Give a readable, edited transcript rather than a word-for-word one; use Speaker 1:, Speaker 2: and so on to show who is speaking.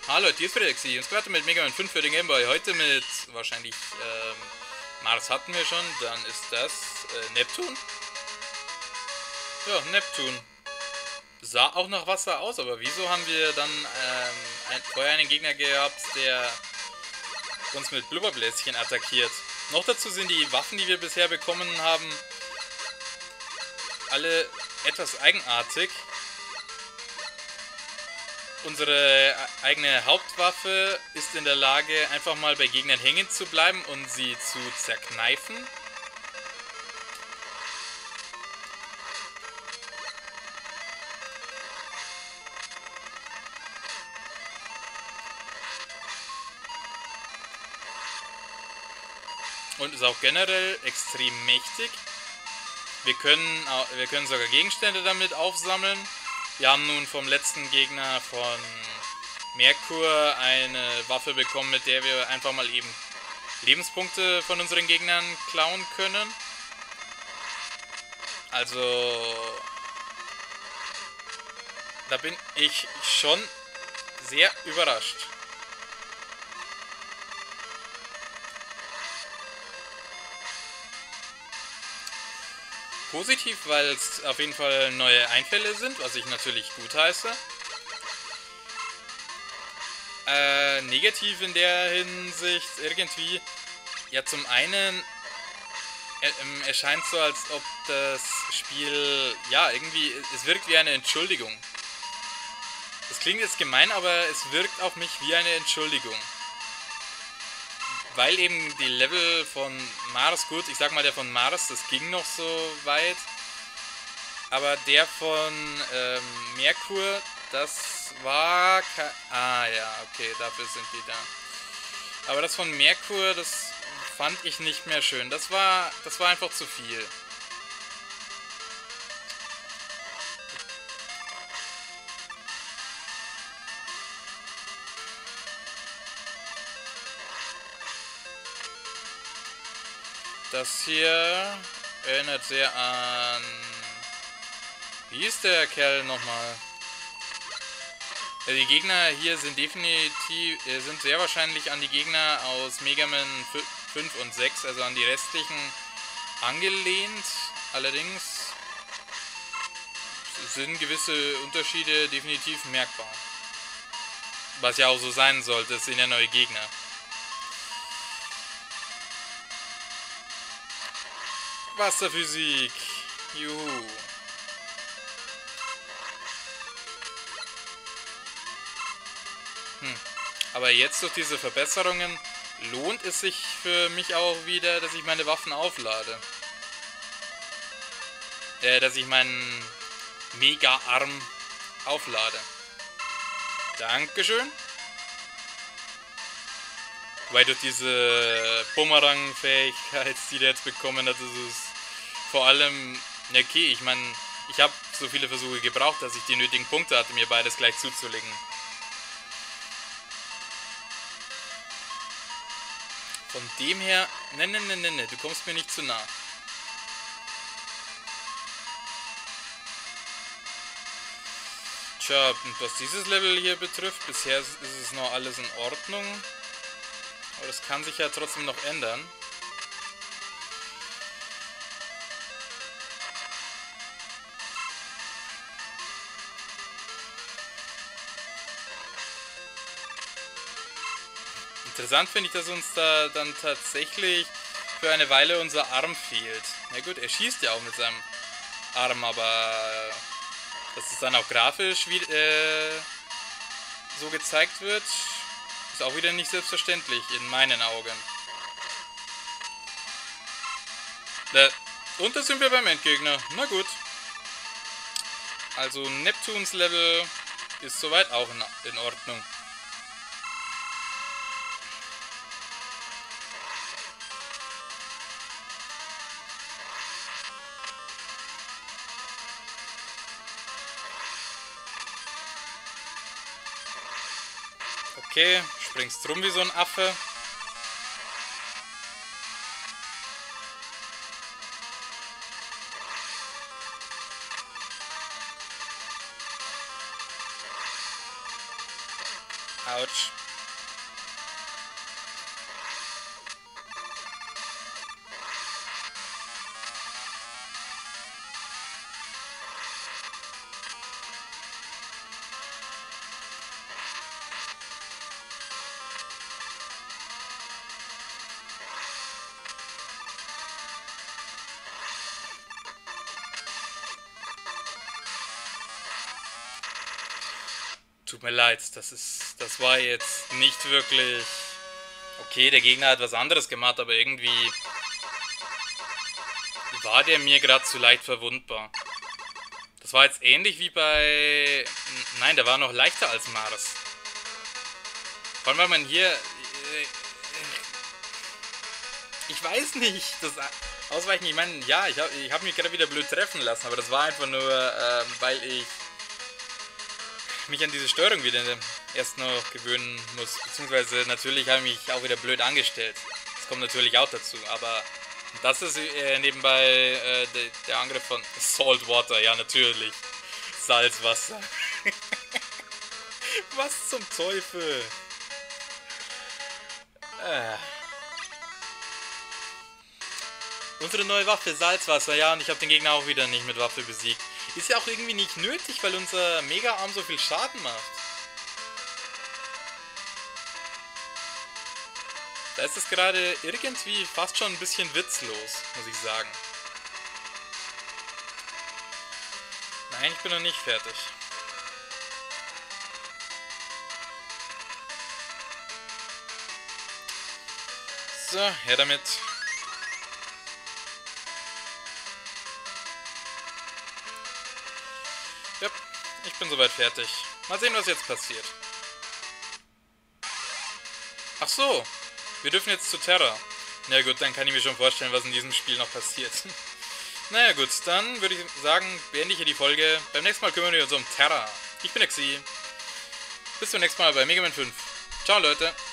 Speaker 1: Hallo, hier ist Frederik und gerade mit Mega Man 5 für den Game Boy. Heute mit wahrscheinlich Mars hatten wir schon, dann ist das Neptun. Ja, Neptun. Sah auch nach Wasser aus, aber wieso haben wir dann vorher einen Gegner gehabt, der uns mit Blubberbläschen attackiert? Noch dazu sind die Waffen, die wir bisher bekommen haben, alle etwas eigenartig. Unsere eigene Hauptwaffe ist in der Lage, einfach mal bei Gegnern hängen zu bleiben und sie zu zerkneifen. Und ist auch generell extrem mächtig. Wir können sogar Gegenstände damit aufsammeln. Wir haben nun vom letzten Gegner von Merkur eine Waffe bekommen, mit der wir einfach mal eben Lebenspunkte von unseren Gegnern klauen können. Also da bin ich schon sehr überrascht. Positiv, weil es auf jeden Fall neue Einfälle sind, was ich natürlich gut heiße. Negativ in der Hinsicht irgendwie, ja, zum einen erscheint so, als ob das Spiel, ja, irgendwie, es wirkt wie eine Entschuldigung. Das klingt jetzt gemein, aber es wirkt auf mich wie eine Entschuldigung. Weil eben die Level von Mars, gut, ich sag mal der von Mars, das ging noch so weit. Aber der von Merkur, das war... Ah ja, okay, dafür sind die da. Aber das von Merkur, das fand ich nicht mehr schön. Das war einfach zu viel. Das hier erinnert sehr an... Wie ist der Kerl nochmal? Die Gegner hier sind sind sehr wahrscheinlich an die Gegner aus Mega Man 5 und 6, also an die restlichen, angelehnt. Allerdings sind gewisse Unterschiede definitiv merkbar. Was ja auch so sein sollte, es sind ja neue Gegner. Wasserphysik. Juhu. Aber jetzt durch diese Verbesserungen lohnt es sich für mich auch wieder, dass ich meine Waffen auflade. Dass ich meinen Mega-Arm auflade. Dankeschön. Weil durch diese Bumerang-Fähigkeit, die der jetzt bekommen hat, ist es vor allem... Okay, ich meine, ich habe so viele Versuche gebraucht, dass ich die nötigen Punkte hatte, mir beides gleich zuzulegen. Von dem her... Ne, du kommst mir nicht zu nah. Tja, und was dieses Level hier betrifft, bisher ist es noch alles in Ordnung. Aber das kann sich ja trotzdem noch ändern. Interessant finde ich, dass uns da dann tatsächlich für eine Weile unser Arm fehlt. Na gut, er schießt ja auch mit seinem Arm, aber dass es dann auch grafisch so gezeigt wird, ist auch wieder nicht selbstverständlich in meinen Augen. Und da sind wir beim Endgegner. Na gut. Also Neptuns Level ist soweit auch in Ordnung. Okay, springst rum wie so ein Affe. Autsch. Tut mir leid, das war jetzt nicht wirklich... Okay, der Gegner hat was anderes gemacht, aber irgendwie war der mir gerade zu leicht verwundbar. Das war jetzt ähnlich wie bei... Nein, der war noch leichter als Mars. Vor allem, weil man hier... Ich weiß nicht, das Ausweichen, ich meine, ja, ich hab mich gerade wieder blöd treffen lassen, aber das war einfach nur, weil ich mich an diese Steuerung wieder erst noch gewöhnen muss. Beziehungsweise natürlich habe ich mich auch wieder blöd angestellt. Das kommt natürlich auch dazu, aber das ist nebenbei der Angriff von Saltwater, ja natürlich. Salzwasser. Was zum Teufel? Unsere neue Waffe, Salzwasser, ja, und ich habe den Gegner auch wieder nicht mit Waffe besiegt. Ist ja auch irgendwie nicht nötig, weil unser Mega-Arm so viel Schaden macht. Da ist es gerade irgendwie fast schon ein bisschen witzlos, muss ich sagen. Nein, ich bin noch nicht fertig. So, her damit. Ja, ich bin soweit fertig. Mal sehen, was jetzt passiert. Ach so, wir dürfen jetzt zu Terra. Na gut, dann kann ich mir schon vorstellen, was in diesem Spiel noch passiert. Naja gut, dann würde ich sagen, beende ich hier die Folge. Beim nächsten Mal kümmern wir uns um Terra. Ich bin Exi. Bis zum nächsten Mal bei Mega Man 5. Ciao Leute.